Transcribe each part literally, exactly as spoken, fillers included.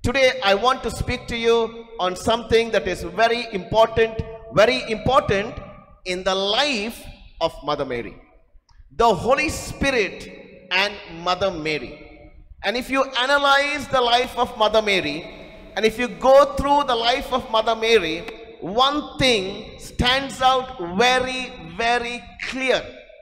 Today I want to speak to you on something that is very important, very important in the life of Mother Mary. The Holy Spirit and Mother Mary. And if you analyze the life of Mother Mary, and if you go through the life of Mother Mary, one thing stands out very, very clear.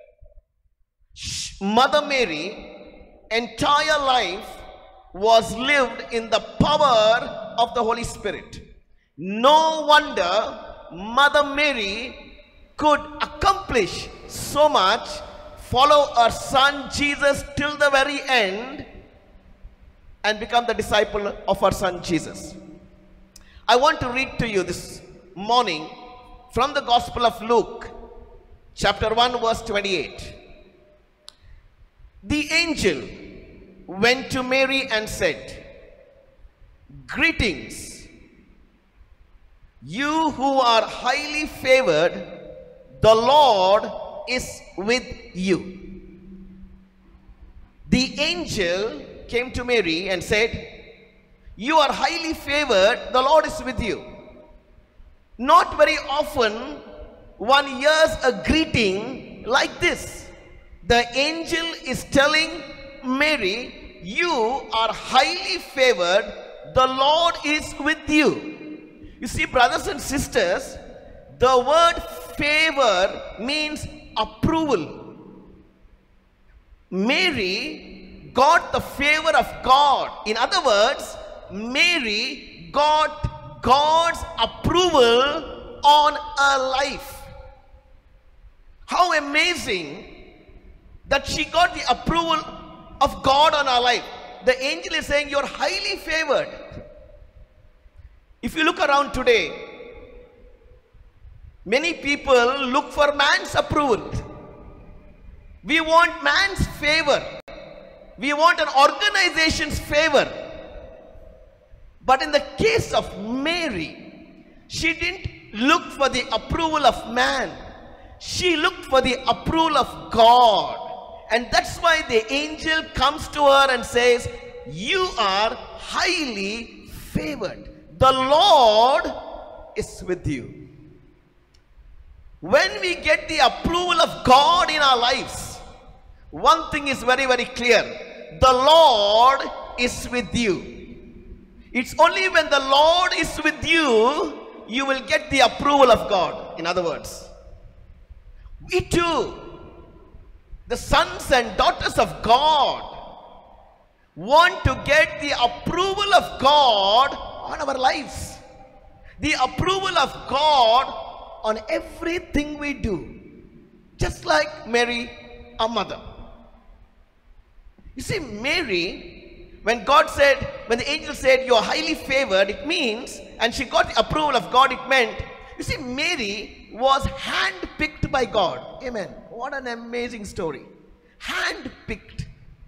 Mother Mary, entire life was lived in the power of the Holy Spirit. No wonder Mother Mary could accomplish so much, follow her son Jesus till the very end, and become the disciple of her son Jesus. I want to read to you this morning from the Gospel of Luke, chapter one, verse twenty-eight. The angel went to Mary and said, "Greetings, you who are highly favored, the Lord is with you." The angel came to Mary and said, "You are highly favored, the Lord is with you." Not very often one hears a greeting like this. The angel is telling Mary, "You are highly favored, the Lord is with you." You see, brothers and sisters, the word favor means approval. Mary got the favor of God. In other words, Mary got God's approval on her life. How amazing that she got the approval of God on her life. The angel is saying, "You're highly favored." If you look around today, many people look for man's approval. We want man's favor. We want an organization's favor. But in the case of Mary, she didn't look for the approval of man. She looked for the approval of God. And that's why the angel comes to her and says, "You are highly favored. The Lord is with you." When we get the approval of God in our lives, one thing is very, very clear. The Lord is with you. It's only when the Lord is with you, you will get the approval of God. In other words, we too, the sons and daughters of God, want to get the approval of God on our lives. The approval of God on everything we do. Just like Mary, our mother. You see, Mary, when God said, when the angel said, "You are highly favored," it means, and she got the approval of God, it meant, you see, Mary was handpicked by God. Amen. What an amazing story. Handpicked.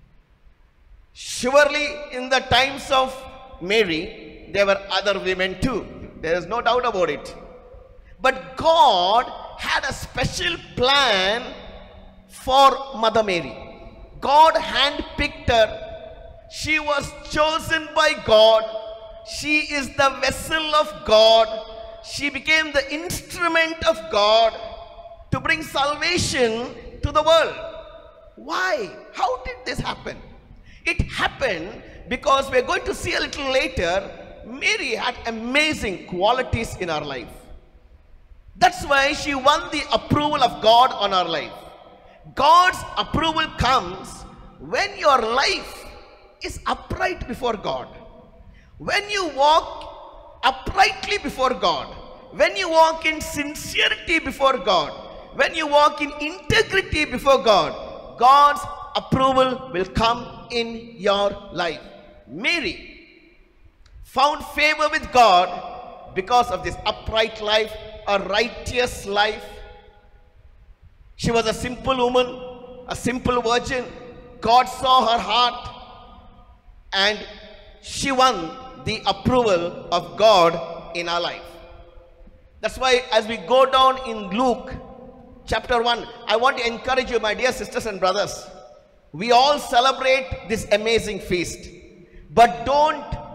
Surely in the times of Mary, there were other women too. There is no doubt about it. But God had a special plan for Mother Mary. God handpicked her. She was chosen by God. She is the vessel of God. She became the instrument of God to bring salvation to the world. Why? How did this happen? It happened because we're going to see a little later, Mary had amazing qualities in her life. That's why she won the approval of God on her life. God's approval comes when your life is upright before God. When you walk uprightly before God, when you walk in sincerity before God, when you walk in integrity before God, God's approval will come in your life. Mary found favor with God because of this upright life, a righteous life. She was a simple woman, a simple virgin. God saw her heart and she won the approval of God in her life. That's why as we go down in Luke chapter one, I want to encourage you, my dear sisters and brothers. We all celebrate this amazing feast, but don't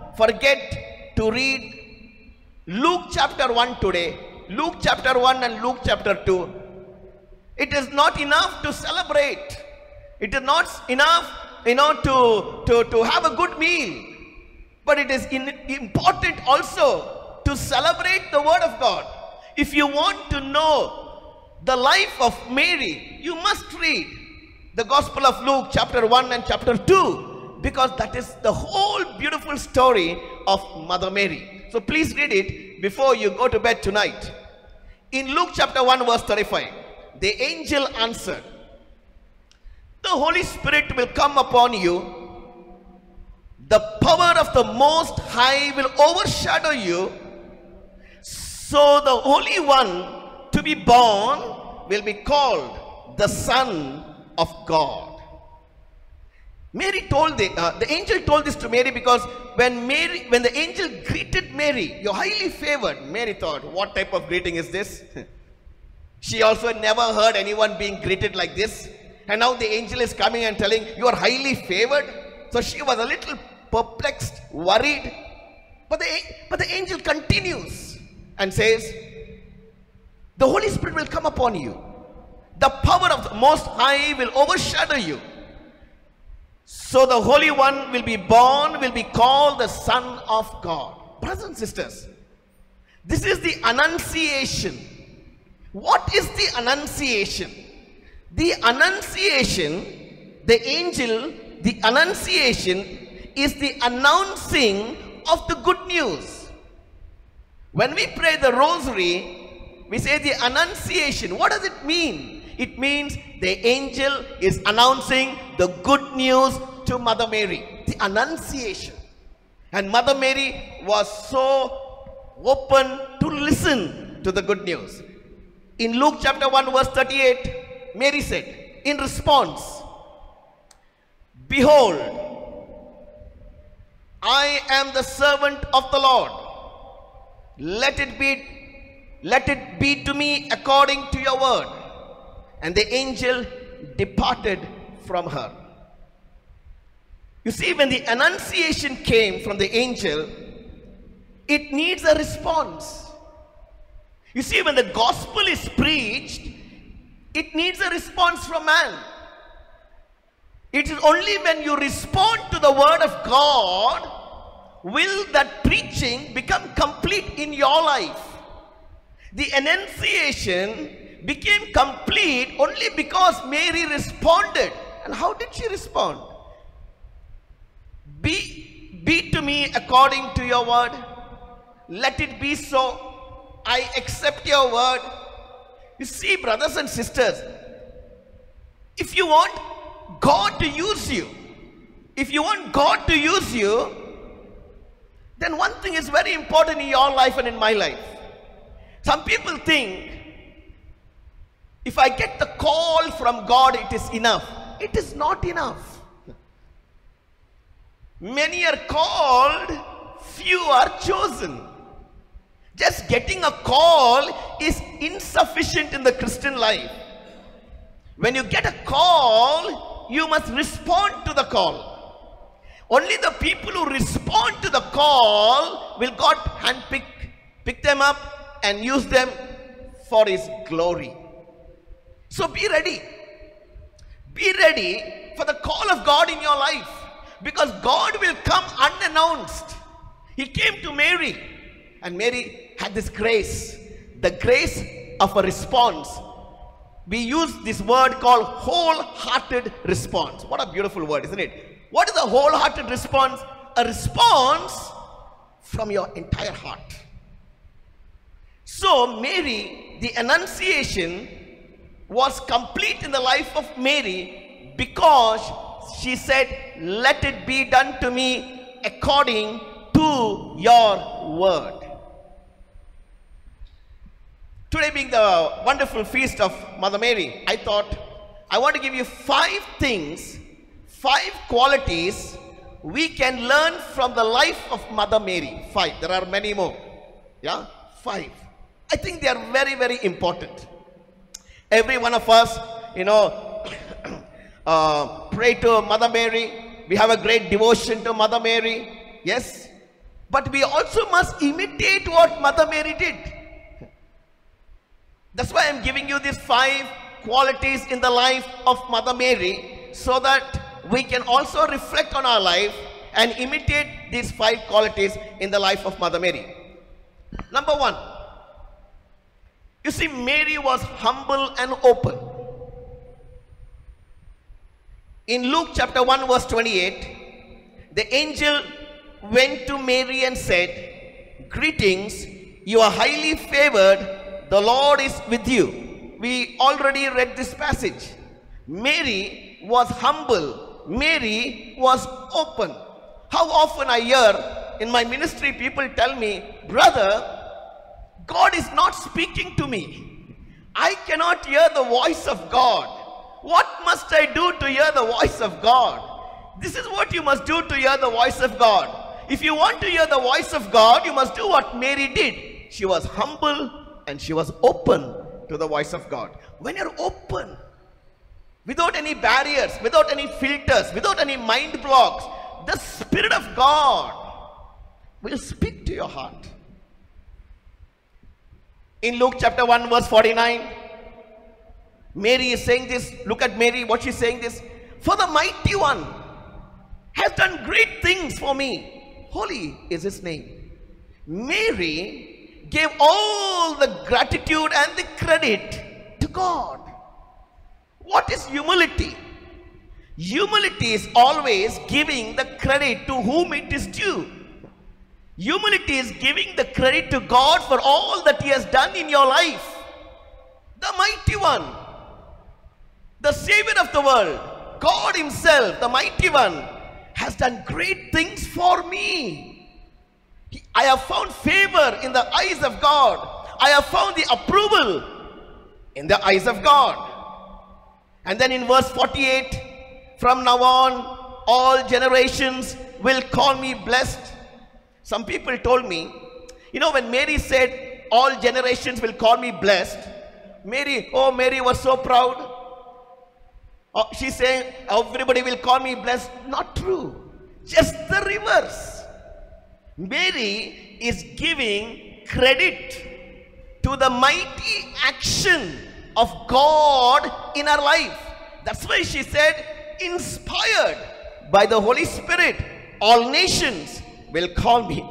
forget to read Luke chapter one today. Luke chapter one and Luke chapter two. It is not enough to celebrate. It is not enough, you know, to, to, to have a good meal. But it is in, important also to celebrate the word of God. If you want to know the life of Mary, you must read the Gospel of Luke chapter one and chapter two, because that is the whole beautiful story of Mother Mary. So please read it before you go to bed tonight. In Luke chapter one verse thirty-five, the angel answered, "The Holy Spirit will come upon you. The power of the Most High will overshadow you. So the Holy One to be born will be called the Son of God." Mary told the, uh, the angel told this to Mary, because when Mary, when the angel greeted Mary, "You're highly favored," Mary thought, what type of greeting is this? She also never heard anyone being greeted like this. And now the angel is coming and telling, "You are highly favored." So she was a little perplexed, worried. But the, but the angel continues and says, "The Holy Spirit will come upon you. The power of the Most High will overshadow you. So the Holy One will be born, will be called the Son of God." Brothers and sisters, this is the Annunciation. What is the Annunciation? The Annunciation, the angel, the Annunciation is the announcing of the good news. When we pray the rosary, we say the Annunciation. What does it mean? It means the angel is announcing the good news to Mother Mary. The Annunciation. And Mother Mary was so open to listen to the good news. In Luke chapter one verse thirty-eight, Mary said in response, "Behold, I am the servant of the Lord. Let it be, let it be to me according to your word." And the angel departed from her. You see, when the Annunciation came from the angel, it needs a response. You see, when the gospel is preached, it needs a response from man. It is only when you respond to the word of God will that preaching become complete in your life. The Annunciation became complete only because Mary responded. And how did she respond? Be, be to me according to your word. Let it be so. I accept your word. You see, brothers and sisters, if you want God to use you, if you want God to use you, then one thing is very important in your life and in my life. Some people think, if I get the call from God, it is enough. It is not enough. Many are called, few are chosen. Just getting a call is insufficient in the Christian life. When you get a call, you must respond to the call. Only the people who respond to the call will God handpick, pick them up and use them for His glory. So be ready. Be ready for the call of God in your life, because God will come unannounced. He came to Mary, and Mary had this grace, the grace of a response. We use this word called wholehearted response. What a beautiful word, isn't it? What is a wholehearted response? A response from your entire heart. So Mary, the Annunciation was complete in the life of Mary because she said, "Let it be done to me according to your word." Today being the wonderful feast of Mother Mary, I thought I want to give you five things, five qualities we can learn from the life of Mother Mary. Five. There are many more. Yeah? Five. I think they are very, very important. Every one of us, you know, uh, pray to Mother Mary. We have a great devotion to Mother Mary. Yes? But we also must imitate what Mother Mary did. That's why I'm giving you these five qualities in the life of Mother Mary, so that we can also reflect on our life and imitate these five qualities in the life of Mother Mary. Number one, you see, Mary was humble and open. In Luke chapter one verse twenty-eight, the angel went to Mary and said, "Greetings, you are highly favored, the Lord is with you." We already read this passage. Mary was humble. Mary was open. How often I hear in my ministry people tell me, "Brother, God is not speaking to me. I cannot hear the voice of God. What must I do to hear the voice of God?" This is what you must do to hear the voice of God. If you want to hear the voice of God, you must do what Mary did. She was humble and she was open to the voice of God. When you're open, without any barriers, without any filters, without any mind blocks, the Spirit of God will speak to your heart. In Luke chapter one verse forty-nine, Mary is saying this. Look at Mary, what she's saying this. "For the Mighty One has done great things for me. Holy is his name." Mary gave all the gratitude and the credit to God. What is humility? Humility is always giving the credit to whom it is due. Humility is giving the credit to God for all that he has done in your life. The Mighty One, the Savior of the world, God himself, the Mighty One, has done great things for me. I have found favor in the eyes of God. I have found the approval in the eyes of God. And then in verse forty-eight, "From now on, all generations will call me blessed." Some people told me, you know, when Mary said, "All generations will call me blessed," Mary, oh, Mary was so proud. Oh, she's saying, "Everybody will call me blessed." Not true. Just the reverse. Mary is giving credit to the mighty action of God in her life. That's why she said, "Inspired by the Holy Spirit, all nations will call me,"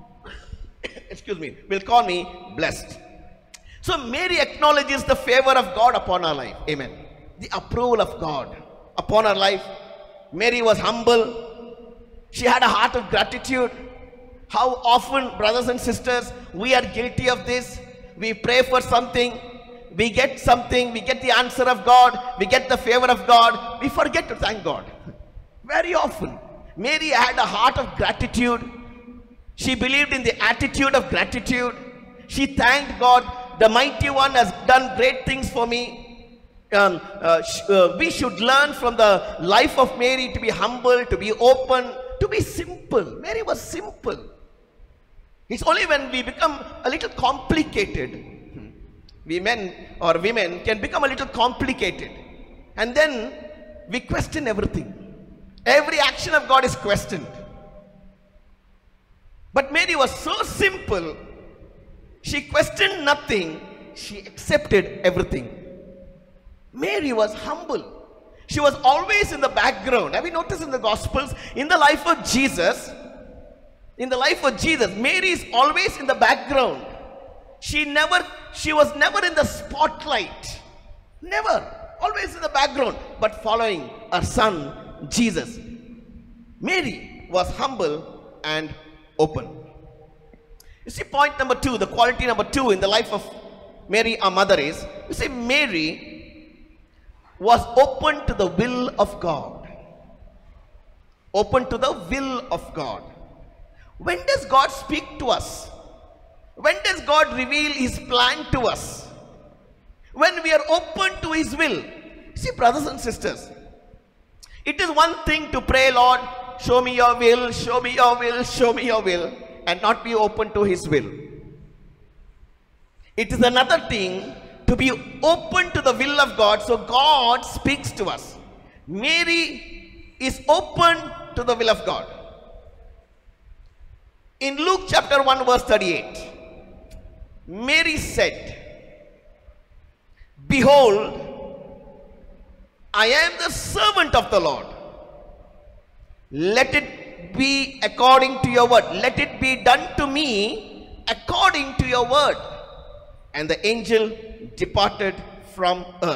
excuse me, will call me blessed. So Mary acknowledges the favor of God upon her life. Amen. The approval of God upon her life. Mary was humble. She had a heart of gratitude. How often, brothers and sisters, we are guilty of this. We pray for something, we get something, we get the answer of God, we get the favor of God, we forget to thank God. Very often. Mary had a heart of gratitude. She believed in the attitude of gratitude. She thanked God. The Mighty One has done great things for me. Um, uh, uh, we should learn from the life of Mary to be humble, to be open, to be simple. Mary was simple. It's only when we become a little complicated, we men or women can become a little complicated, and then we question everything. Every action of God is questioned. But Mary was so simple. She questioned nothing. She accepted everything. Mary was humble. She was always in the background. Have you noticed in the Gospels, in the life of Jesus, in the life of Jesus, Mary is always in the background. She never, she was never in the spotlight. Never. Always in the background, but following her son, Jesus. Mary was humble and open. You see, point number two, the quality number two in the life of Mary, our mother, is, you see, Mary was open to the will of God. Open to the will of God. When does God speak to us? When does God reveal his plan to us? When we are open to his will. See, brothers and sisters, it is one thing to pray, "Lord, show me your will, show me your will, show me your will," and not be open to his will. It is another thing to be open to the will of God, so God speaks to us. Mary is open to the will of God. In Luke chapter one verse thirty-eight, Mary said, "Behold, I am the servant of the Lord. Let it be according to your word. Let it be done to me according to your word." And the angel departed from her.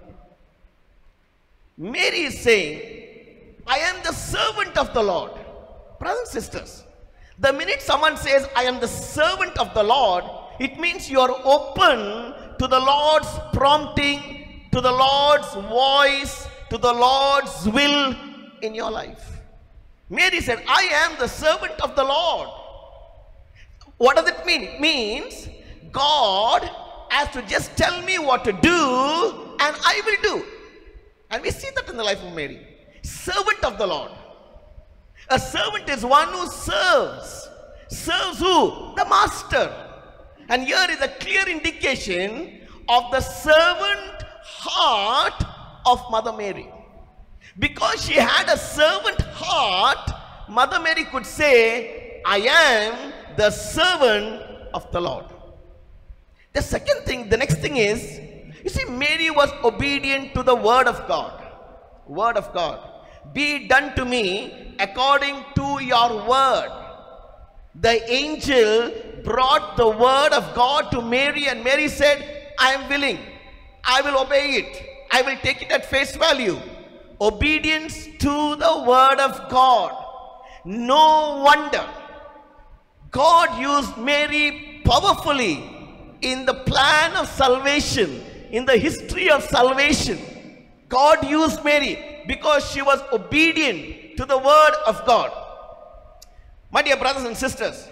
Mary is saying, I am the servant of the Lord. Brothers and sisters, the minute someone says, I am the servant of the Lord, it means you are open to the Lord's prompting, to the Lord's voice, to the Lord's will in your life. Mary said, I am the servant of the Lord. What does it mean? It means God has to just tell me what to do and I will do. And we see that in the life of Mary. Servant of the Lord. A servant is one who serves. Serves who? The master. And here is a clear indication of the servant heart of Mother Mary. Because she had a servant heart, Mother Mary could say, I am the servant of the Lord. The second thing, the next thing is, you see, Mary was obedient to the word of God. Word of God. Be done to me according to your word. The angel brought the word of God to Mary, and Mary said, I am willing. I will obey it. I will take it at face value. Obedience to the word of God. No wonder God used Mary powerfully in the plan of salvation, in the history of salvation. God used Mary because she was obedient to the word of God. My dear brothers and sisters,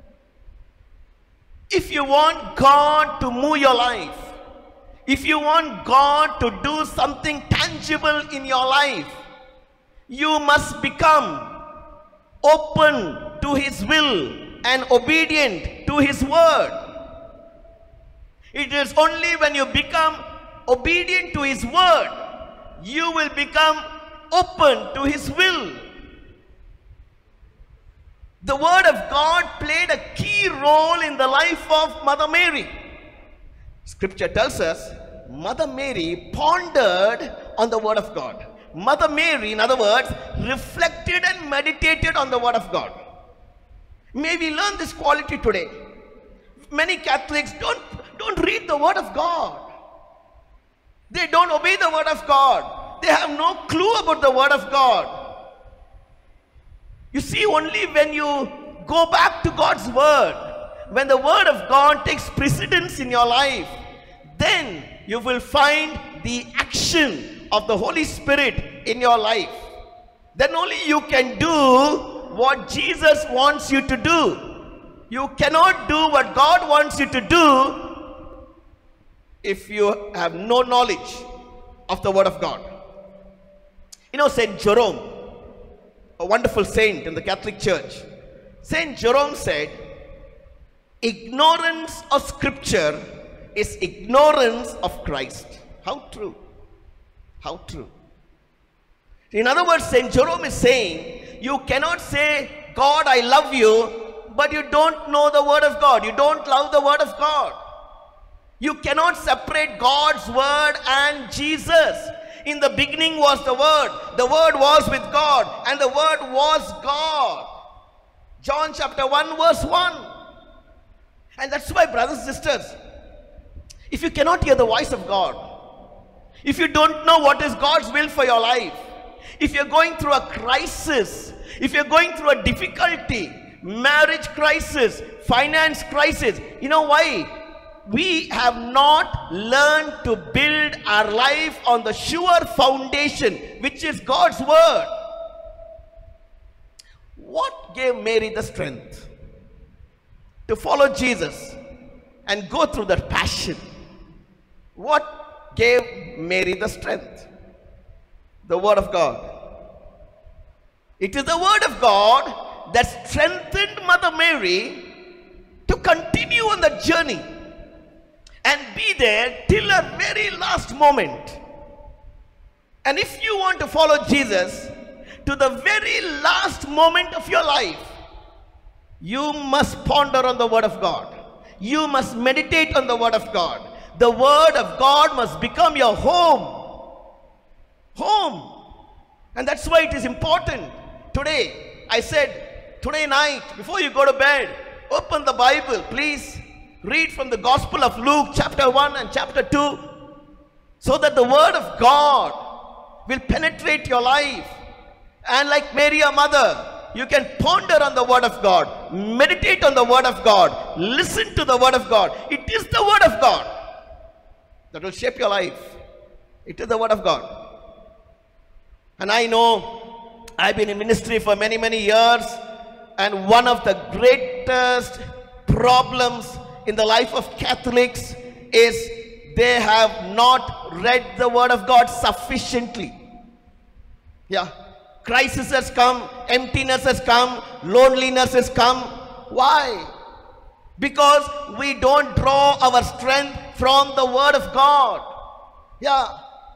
if you want God to move your life, if you want God to do something tangible in your life, you must become open to His will and obedient to His word. It is only when you become obedient to His word, you will become open to His will. The word of God played a key role in the life of Mother Mary. Scripture tells us, Mother Mary pondered on the word of God. Mother Mary, in other words, reflected and meditated on the word of God. May we learn this quality today. Many Catholics don't, don't read the word of God. They don't obey the word of God. They have no clue about the word of God. You see, only when you go back to God's word, when the word of God takes precedence in your life, then you will find the action of the Holy Spirit in your life. Then only you can do what Jesus wants you to do. You cannot do what God wants you to do if you have no knowledge of the word of God. You know, Saint Jerome, a wonderful saint in the Catholic Church, Saint Jerome said, ignorance of Scripture is ignorance of Christ. How true. How true. In other words, Saint Jerome is saying, you cannot say, God, I love you, but you don't know the word of God. You don't love the word of God. You cannot separate God's word and Jesus. In the beginning was the word. The word was with God, and the word was God. John chapter one verse one. And that's why, brothers and sisters, if you cannot hear the voice of God, if you don't know what is God's will for your life, if you're going through a crisis, if you're going through a difficulty, marriage crisis, finance crisis, you know why? We have not learned to build our life on the sure foundation, which is God's word. What gave Mary the strength to follow Jesus and go through that passion? What gave Mary the strength? The word of God. It is the word of God that strengthened Mother Mary to continue on the journey and be there till her very last moment. And if you want to follow Jesus to the very last moment of your life, You must ponder on the Word of God. You must meditate on the Word of God. The Word of God must become your home. Home. And that's why it is important. Today, I said, today night, before you go to bed, open the Bible, please. Read from the Gospel of Luke, chapter one and chapter two, so that the Word of God will penetrate your life. And like Mary, your mother, you can ponder on the Word of God, meditate on the Word of God, listen to the Word of God. It is the Word of God that will shape your life. It is the Word of God. And I know I've been in ministry for many, many years, and one of the greatest problems in the life of Catholics is they have not read the Word of God sufficiently. Yeah. Crisis has come, emptiness has come, loneliness has come. Why? Because we don't draw our strength from the Word of God. Yeah.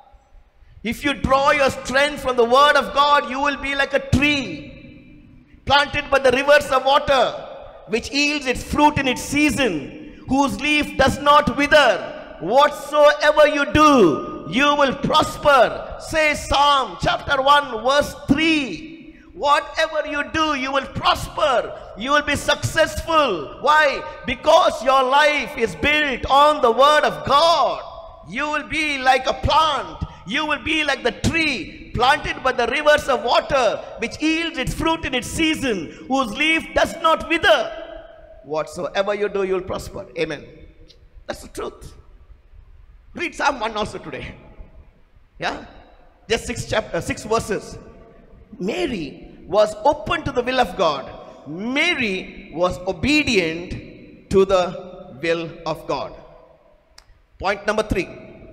If you draw your strength from the Word of God, you will be like a tree planted by the rivers of water, which yields its fruit in its season, whose leaf does not wither. Whatsoever you do, you will prosper. Say Psalm chapter one verse three. Whatever you do, you will prosper. You will be successful. Why? Because your life is built on the Word of God. You will be like a plant. You will be like the tree planted by the rivers of water, which yields its fruit in its season, whose leaf does not wither. Whatsoever you do, you will prosper. Amen. That's the truth. Read Psalm one also today. Yeah? Just six chapter, six verses. Mary was open to the will of God. Mary was obedient to the will of God. Point number three.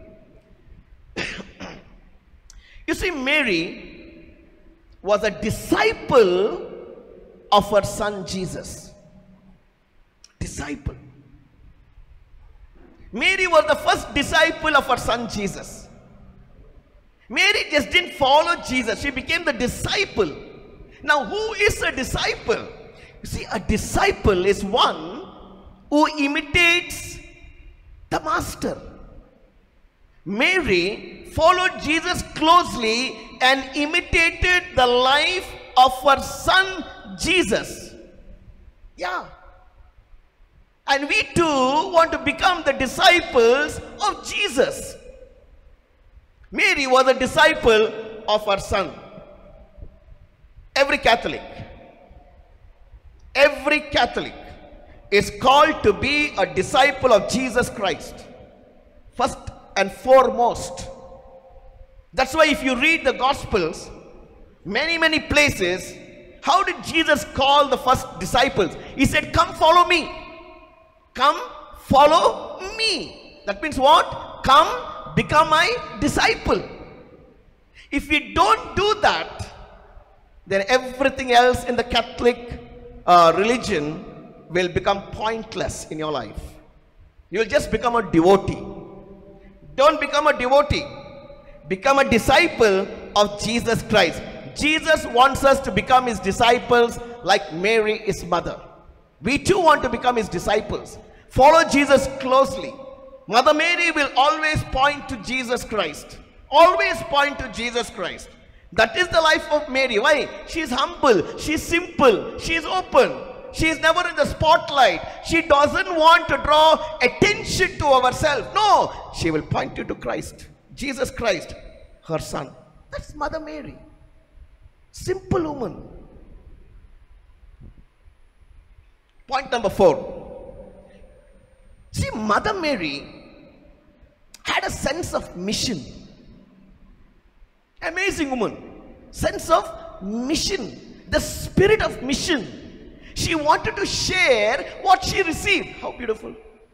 You see, Mary was a disciple of her son Jesus. Disciple. Mary was the first disciple of her son Jesus. Mary just didn't follow Jesus. She became the disciple. Now, who is a disciple? You see, a disciple is one who imitates the master. Mary followed Jesus closely and imitated the life of her son Jesus. Yeah. And we too want to become the disciples of Jesus. Mary was a disciple of her son. Every Catholic, every Catholic is called to be a disciple of Jesus Christ. First and foremost. That's why if you read the Gospels, many, many places, how did Jesus call the first disciples? He said, come follow me. Come follow me. That means what? Come become my disciple. If we don't do that, then everything else in the Catholic uh, religion will become pointless in your life. You will just become a devotee. Don't become a devotee. Become a disciple of Jesus Christ. Jesus wants us to become his disciples like Mary, his mother. We too want to become his disciples. Follow Jesus closely. Mother Mary will always point to Jesus Christ. Always point to Jesus Christ. That is the life of Mary. Why? She is humble. She is simple. She is open. She is never in the spotlight. She doesn't want to draw attention to herself. No. She will point you to Christ. Jesus Christ, her son. That's Mother Mary. Simple woman. Point number four. See, Mother Mary had a sense of mission. Amazing woman. Sense of mission. The spirit of mission. She wanted to share what she received. How beautiful.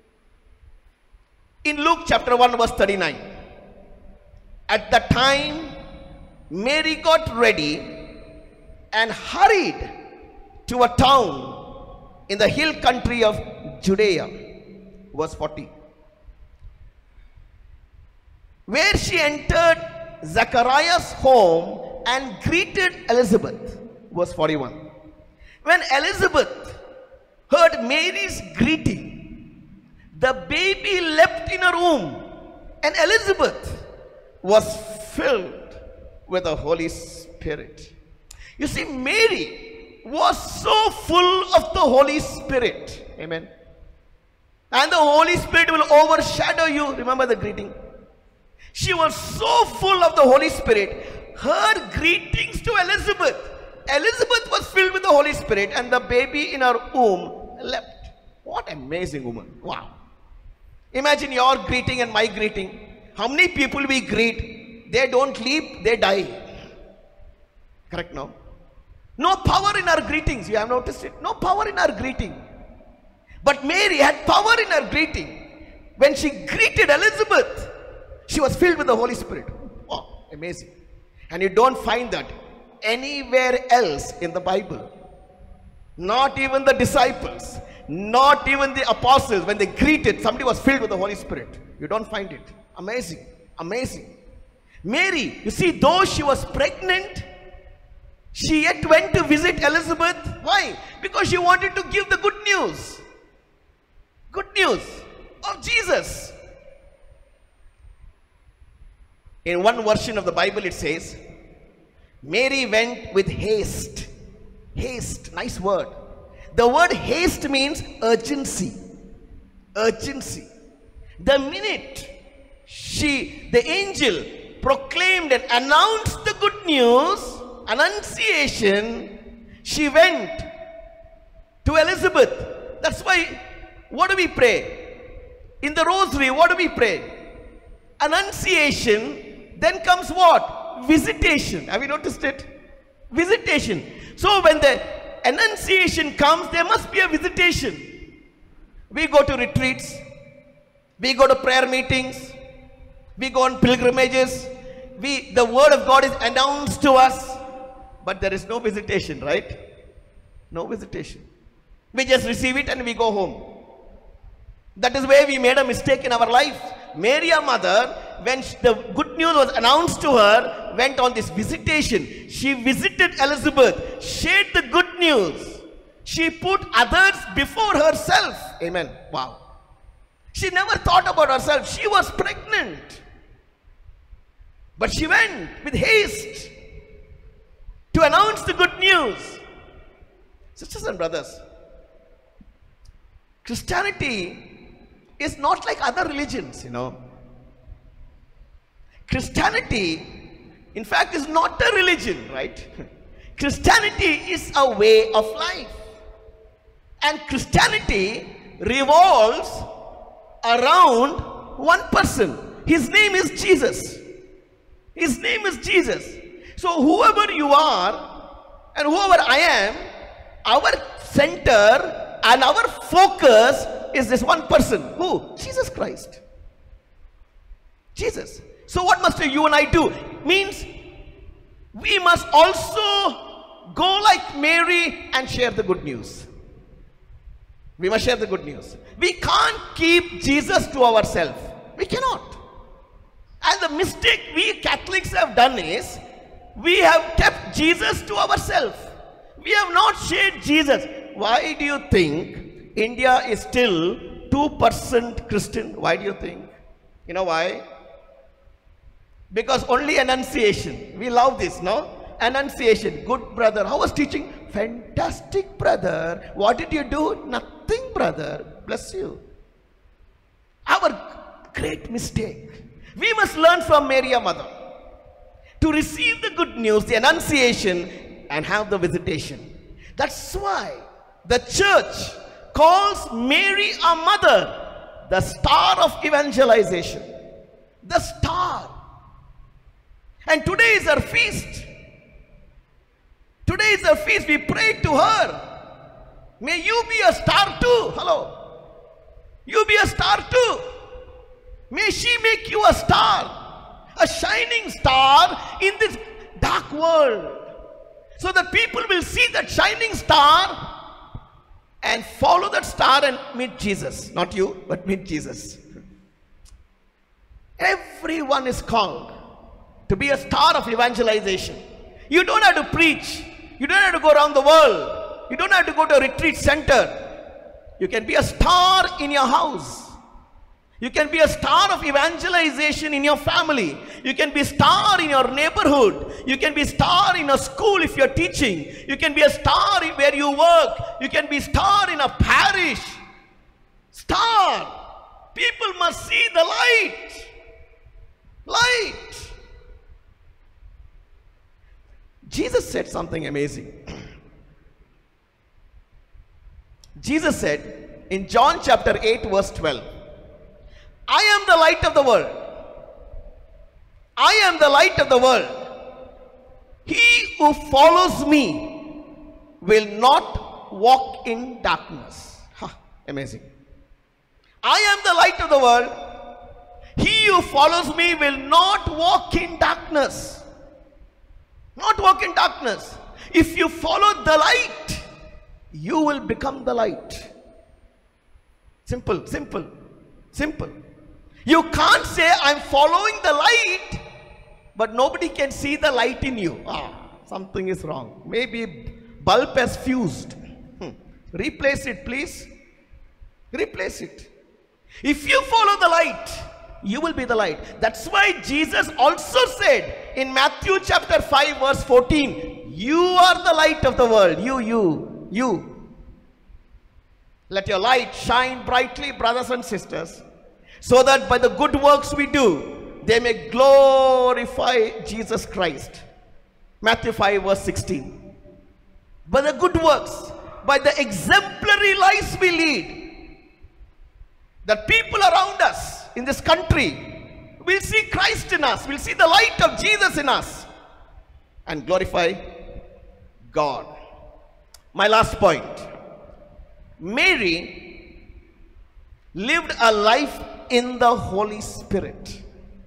In Luke chapter one verse thirty-nine. At the time, Mary got ready and hurried to a town in the hill country of Judea. Verse forty. Where she entered Zachariah's home and greeted Elizabeth. Verse forty-one. When Elizabeth heard Mary's greeting, the baby leapt in her womb, and Elizabeth was filled with the Holy Spirit. You see, Mary was so full of the Holy Spirit. Amen. And the Holy Spirit will overshadow you. Remember the greeting? She was so full of the Holy Spirit. Her greetings to Elizabeth. Elizabeth was filled with the Holy Spirit, and the baby in her womb leapt. What amazing woman. Wow. Imagine your greeting and my greeting. How many people we greet, they don't leap, they die. Correct now? No power in our greetings. You have noticed it? No power in our greeting. But Mary had power in her greeting. When she greeted Elizabeth, she was filled with the Holy Spirit. Oh, amazing. And you don't find that anywhere else in the Bible. Not even the disciples, not even the apostles, when they greeted, somebody was filled with the Holy Spirit. You don't find it. Amazing. Amazing. Mary, you see, though she was pregnant, she yet went to visit Elizabeth. Why? Because she wanted to give the good news. Good news of Jesus. In one version of the Bible it says, Mary went with haste. Haste, nice word. The word haste means urgency. Urgency. The minute she, the angel, proclaimed and announced the good news, annunciation, she went to Elizabeth. That's why, what do we pray? In the rosary, what do we pray? Annunciation, then comes what? Visitation. Have you noticed it? Visitation. So when the annunciation comes, there must be a visitation. We go to retreats, we go to prayer meetings, we go on pilgrimages, we, the word of God is announced to us, but there is no visitation, right? No visitation. We just receive it and we go home. That is where we made a mistake in our life. Mary, our mother, when the good news was announced to her, went on this visitation. She visited Elizabeth, shared the good news. She put others before herself. Amen. Wow. She never thought about herself. She was pregnant. But she went with haste to announce the good news. Sisters and brothers, Christianity is not like other religions, you know. Christianity, in fact, is not a religion, right? Christianity is a way of life. And Christianity revolves around one person. His name is Jesus. His name is Jesus. So whoever you are and whoever I am, our center and our focus is this one person. Who? Jesus Christ. Jesus. So what must you and I do? Means we must also go like Mary and share the good news. We must share the good news. We can't keep Jesus to ourselves. We cannot. And the mistake we Catholics have done is, we have kept Jesus to ourselves. We have not shared Jesus. Why do you think India is still two percent Christian? Why do you think? You know why? Because only annunciation. We love this, no? Annunciation. Good brother. How was teaching? Fantastic brother. What did you do? Nothing, brother. Bless you. Our great mistake. We must learn from Mary, our mother, to receive the good news, the annunciation, and have the visitation. That's why the church calls Mary our mother the star of evangelization. The star. And today is her feast. Today is her feast. We pray to her. May you be a star too. Hello. You be a star too. May she make you a star. A shining star in this dark world. So that people will see that shining star and follow that star and meet Jesus. Not you, but meet Jesus. Everyone is called to be a star of evangelization. You don't have to preach. You don't have to go around the world. You don't have to go to a retreat center. You can be a star in your house. You can be a star of evangelization in your family. You can be a star in your neighborhood. You can be a star in a school if you're teaching. You can be a star where you work. You can be a star in a parish. Star. People must see the light. Light. Jesus said something amazing. Jesus said in John chapter eight verse twelve, I am the light of the world. I am the light of the world. He who follows me will not walk in darkness. Huh, amazing. I am the light of the world. He who follows me will not walk in darkness. Not walk in darkness. If you follow the light, you will become the light. Simple, simple, simple. You can't say, I'm following the light, but nobody can see the light in you. Ah, something is wrong. Maybe bulb has fused. Hmm. Replace it, please. Replace it. If you follow the light, you will be the light. That's why Jesus also said in Matthew chapter five verse fourteen, you are the light of the world. You, you, you. Let your light shine brightly, brothers and sisters, so that by the good works we do, they may glorify Jesus Christ. Matthew five verse sixteen. By the good works, by the exemplary lives we lead, that people around us in this country will see Christ in us, will see the light of Jesus in us, and glorify God. My last point. Mary lived a life in the Holy Spirit.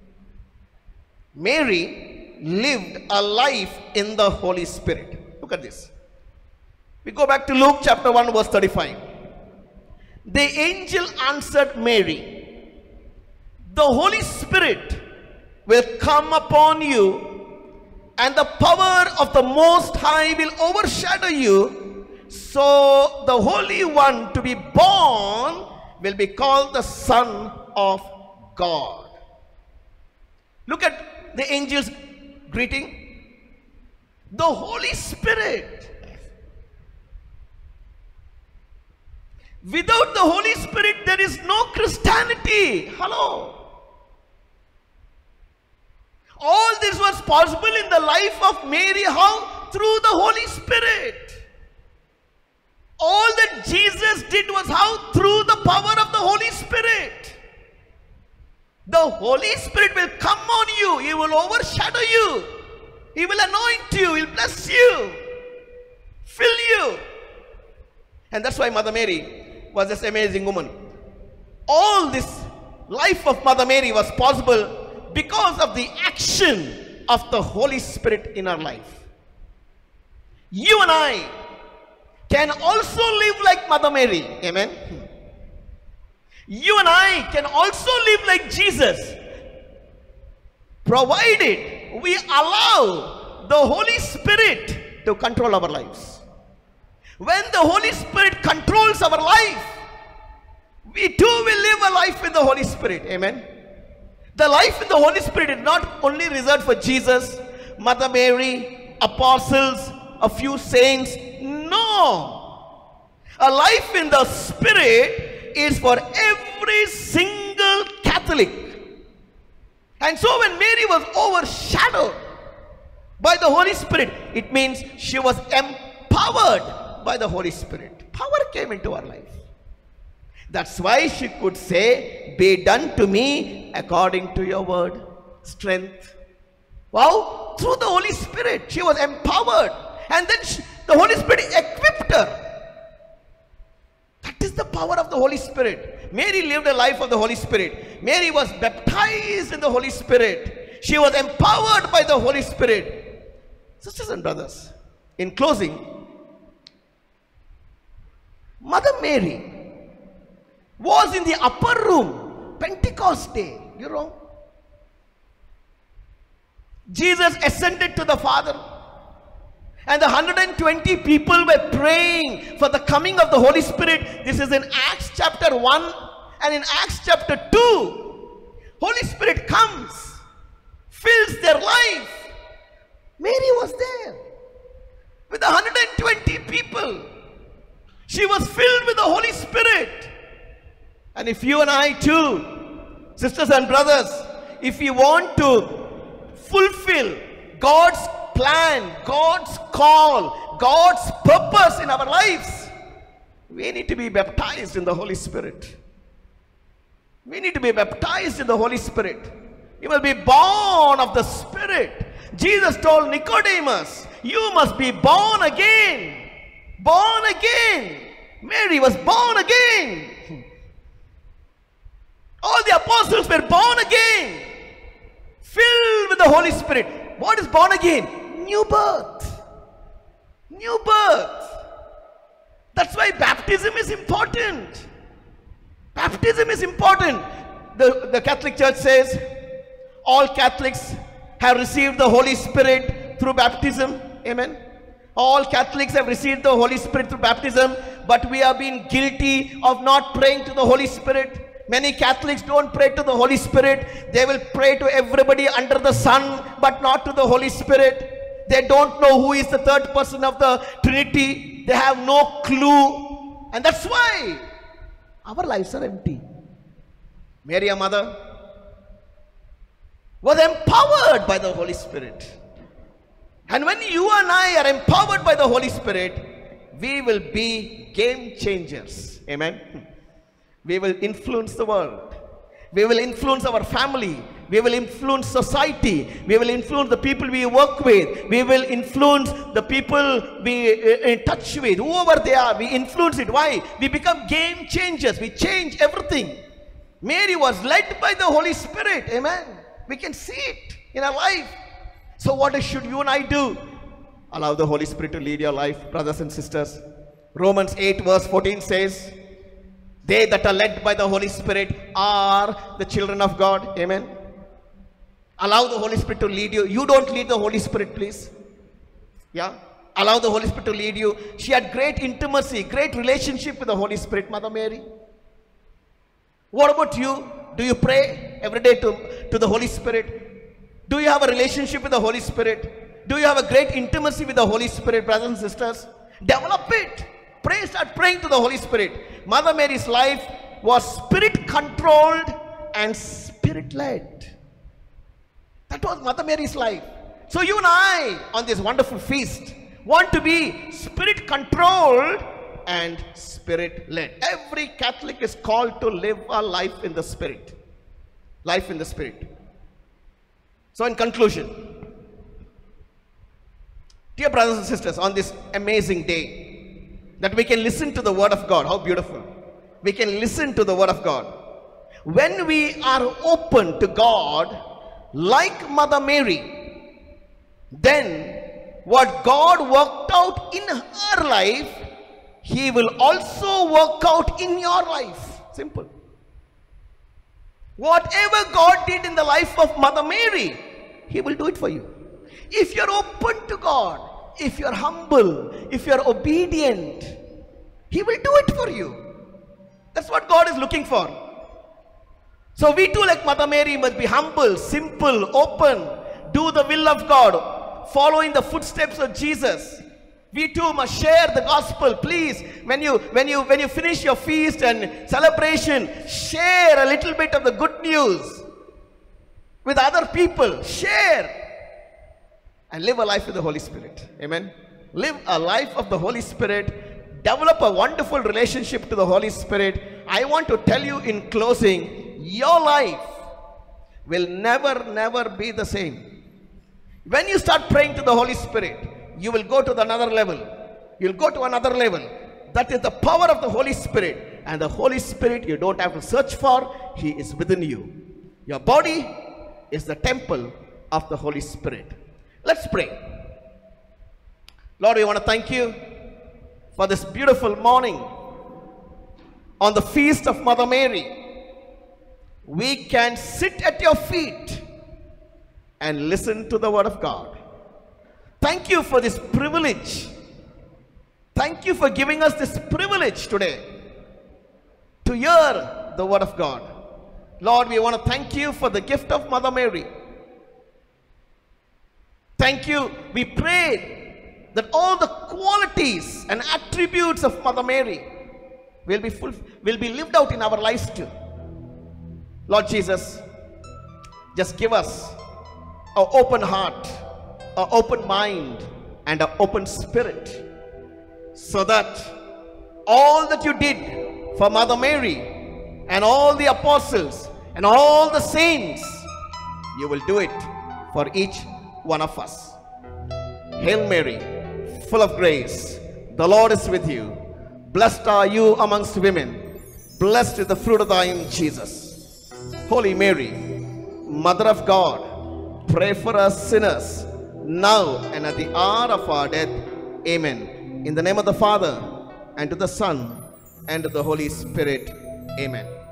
Mary lived a life in the Holy Spirit. Look at this. We go back to Luke chapter one verse thirty-five. The angel answered Mary, the Holy Spirit will come upon you, and the power of the Most High will overshadow you. So the Holy One to be born will be called the Son of God. Look at the angel's greeting. The Holy Spirit. Without the Holy Spirit, there is no Christianity. Hello. All this was possible in the life of Mary. How? Through the Holy Spirit. All that Jesus did was how? Through the power of the Holy Spirit. The Holy Spirit will come on you. He will overshadow you. He will anoint you. He will bless you. Fill you. And that's why Mother Mary was this amazing woman. All this life of Mother Mary was possible because of the action of the Holy Spirit in our life. You and I can also live like Mother Mary. Amen. You and I can also live like Jesus, provided we allow the Holy Spirit to control our lives. When the Holy Spirit controls our life, we too will live a life with the Holy Spirit. Amen. The life in the Holy Spirit is not only reserved for Jesus, Mother Mary, apostles, a few saints. No. A life in the Spirit is for every single Catholic. And so when Mary was overshadowed by the Holy Spirit, it means she was empowered by the Holy Spirit. Power came into her life. That's why she could say, be done to me according to your word. Strength. Wow. Through the Holy Spirit, she was empowered. And then she, the Holy Spirit equipped her. That is the power of the Holy Spirit. Mary lived a life of the Holy Spirit. Mary was baptized in the Holy Spirit. She was empowered by the Holy Spirit. Sisters and brothers, in closing, Mother Mary was in the upper room, Pentecost day, you know. Jesus ascended to the Father. And the one hundred twenty people were praying for the coming of the Holy Spirit. This is in Acts chapter one and in Acts chapter two. Holy Spirit comes, fills their life. Mary was there with the one hundred twenty people. She was filled with the Holy Spirit. And if you and I too, sisters and brothers, if you want to fulfill God's plan, God's call, God's purpose in our lives, we need to be baptized in the Holy Spirit. We need to be baptized in the Holy Spirit. You will be born of the Spirit. Jesus told Nicodemus, you must be born again. Born again. Mary was born again. All the apostles were born again, filled with the Holy Spirit. What is born again? New birth. New birth. That's why baptism is important. Baptism is important. The, the Catholic Church says all Catholics have received the Holy Spirit through baptism. Amen. All Catholics have received the Holy Spirit through baptism, but we have been guilty of not praying to the Holy Spirit. Many Catholics don't pray to the Holy Spirit. They will pray to everybody under the sun, but not to the Holy Spirit. They don't know who is the third person of the Trinity. They have no clue. And that's why our lives are empty. Mary, our mother, was empowered by the Holy Spirit. And when you and I are empowered by the Holy Spirit, we will be game changers. Amen. We will influence the world. We will influence our family. We will influence society. We will influence the people we work with. We will influence the people we are in touch with. Whoever they are, we influence it. Why? We become game changers. We change everything. Mary was led by the Holy Spirit. Amen. We can see it in our life. So what should you and I do? Allow the Holy Spirit to lead your life, brothers and sisters. Romans eight verse fourteen says, they that are led by the Holy Spirit are the children of God. Amen. Allow the Holy Spirit to lead you. You don't lead the Holy Spirit, please. Yeah. Allow the Holy Spirit to lead you. She had great intimacy, great relationship with the Holy Spirit, Mother Mary. What about you? Do you pray every day to, to the Holy Spirit? Do you have a relationship with the Holy Spirit? Do you have a great intimacy with the Holy Spirit, brothers and sisters? Develop it. Pray, start praying to the Holy Spirit. Mother Mary's life was spirit controlled and spirit led. That was Mother Mary's life. So you and I on this wonderful feast want to be spirit controlled and spirit led. Every Catholic is called to live a life in the Spirit. Life in the Spirit. So in conclusion, dear brothers and sisters, on this amazing day, that we can listen to the Word of God. How beautiful. We can listen to the Word of God. When we are open to God, like Mother Mary, then what God worked out in her life, He will also work out in your life. Simple. Whatever God did in the life of Mother Mary, He will do it for you. If you're open to God, if you're humble, if you're obedient, He will do it for you. That's what God is looking for. So we too, like Mother Mary, must be humble, simple, open, do the will of God, following the footsteps of Jesus. We too must share the gospel. Please, when you when you when you finish your feast and celebration, share a little bit of the good news with other people. Share. And live a life with the Holy Spirit. Amen. Live a life of the Holy Spirit. Develop a wonderful relationship to the Holy Spirit. I want to tell you in closing, your life will never, never be the same. When you start praying to the Holy Spirit, you will go to the another level. You'll go to another level. That is the power of the Holy Spirit. And the Holy Spirit you don't have to search for. He is within you. Your body is the temple of the Holy Spirit. Let's pray. Lord, we want to thank you for this beautiful morning on the feast of Mother Mary. We can sit at your feet and listen to the Word of God. Thank you for this privilege. Thank you for giving us this privilege today to hear the word of God. Lord, we want to thank you for the gift of Mother Mary. Thank you. We pray that all the qualities and attributes of Mother Mary will be full, will be lived out in our lives too. Lord Jesus, just give us an open heart, an open mind, and an open spirit, so that all that you did for Mother Mary and all the apostles and all the saints, you will do it for each one of us. Hail Mary, full of grace, the Lord is with you. Blessed are you amongst women. Blessed is the fruit of thy womb, Jesus. Holy Mary, Mother of God, pray for us sinners, now and at the hour of our death. Amen. In the name of the Father, and to the Son, and to the Holy Spirit. Amen.